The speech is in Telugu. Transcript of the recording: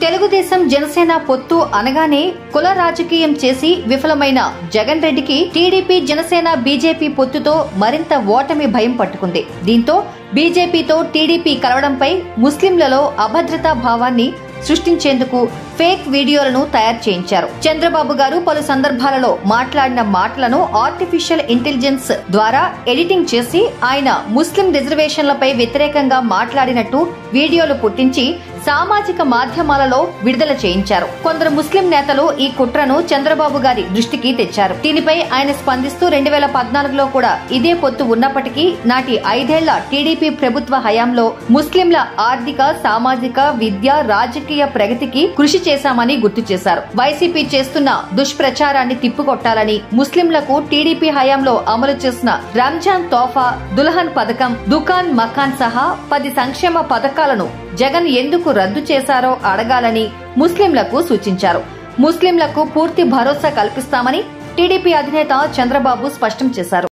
తెలుగుదేశం జనసేన పొత్తు అనగానే కుల రాజకీయం చేసి విఫలమైన జగన్ రెడ్డికి టీడీపీ జనసేన బీజేపీ పొత్తుతో మరింత ఓటమి భయం పట్టుకుంది. దీంతో బీజేపీతో టీడీపీ కలవడంపై ముస్లింలలో అభద్రతా భావాన్ని సృష్టించేందుకు ఫేక్ వీడియోలను తయారు చేయించారు. చంద్రబాబు గారు పలు సందర్భాలలో మాట్లాడిన మాటలను ఆర్టిఫిషియల్ ఇంటెలిజెన్స్ ద్వారా ఎడిటింగ్ చేసి ఆయన ముస్లిం రిజర్వేషన్లపై వ్యతిరేకంగా మాట్లాడినట్టు వీడియోలు పుట్టించి సామాజిక మాధ్యమాలలో విడుదల చేయించారు. కొందరు ముస్లిం నేతలు ఈ కుట్రను చంద్రబాబు గారి దృష్టికి తెచ్చారు. దీనిపై ఆయన స్పందిస్తూ 2014లో కూడా ఇదే పొత్తు ఉన్నప్పటికీ నాటి 5 ఏళ్ల టీడీపీ ప్రభుత్వ హయాంలో ముస్లింల ఆర్థిక, సామాజిక, విద్య, రాజకీయ ప్రగతికి కృషి చేశామని గుర్తు చేశారు. వైసీపీ చేస్తున్న దుష్ప్రచారాన్ని తిప్పికొట్టాలని ముస్లింలకు టీడీపీ హయాంలో అమలు చేసిన రంజాన్ తోఫా, దుల్హన్ పథకం, దుకాన్ మకాన్ సహా 10 సంక్షేమ పథకాలను జగన్ ఎందుకు రద్దు చేశారో అడగాలని ముస్లింలకు సూచించారు. ముస్లింలకు పూర్తి భరోసా కల్పిస్తామని టీడీపీ అధినేత చంద్రబాబు స్పష్టం చేశారు.